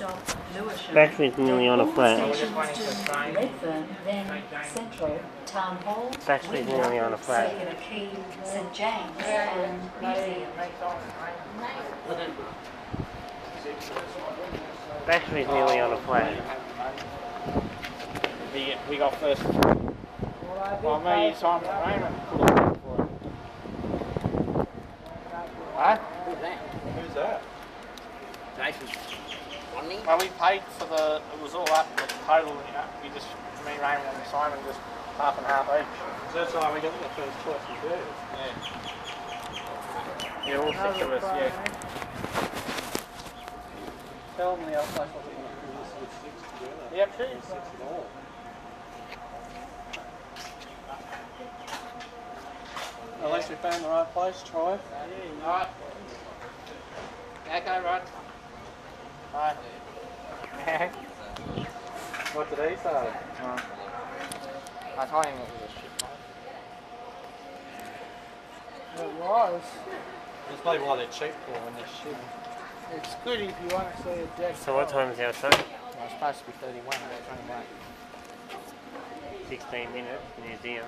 Battery's nearly on a flat. Redfern, then Central, Town Hall, Battery's nearly on a flat. Circular Quay, St James and Museum. Battery's nearly on a flat. We got first. Well, me, Simon Raymond put it for it. Huh? Who's that? Who's that? Jason's funding? Well, we paid for the, it was all up, the total, we just, me, Raymond and Simon, just half and half each. So that's why we got the first choice we did. Yeah. Yeah, all 6 of us, yeah. Tell them the other place wasn't going to do this with 6 together. Yep, sure. 6 in all. At least we found the right place, Troy. Yeah, right. Okay, right. Right. What did he say? I told him it was a shit, mate. It was. That's maybe why they're cheap for when they're shit. It's good if you want to see a dead. So what time is our show? Well, it's supposed to be 31, but it's only 16 minutes, museum.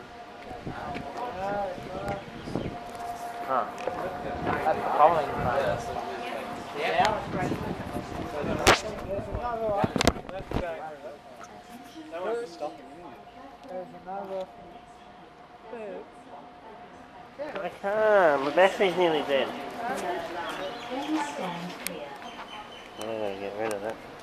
No, Huh. That's the polling phase. Yeah. there's another one. That's back. No one's stopping you. There's another. I can't. My battery's nearly dead. Please stand clear. I'm going to get rid of that.